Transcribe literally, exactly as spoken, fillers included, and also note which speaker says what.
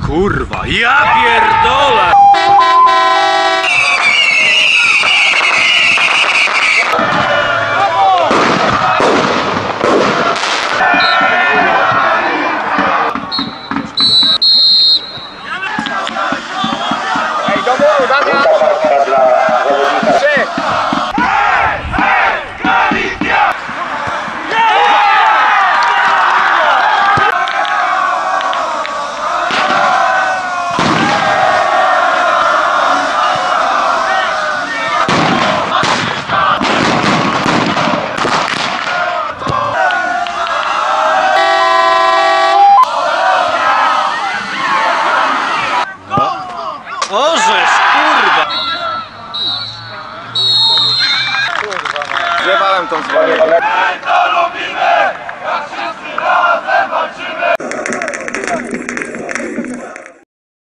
Speaker 1: kurwa, ja pierdolę!
Speaker 2: Ej, do muru, Damian! Trzy!
Speaker 1: Ożeż, kurwa!
Speaker 2: Zjebałem tą dzwonię.
Speaker 3: My to lubimy!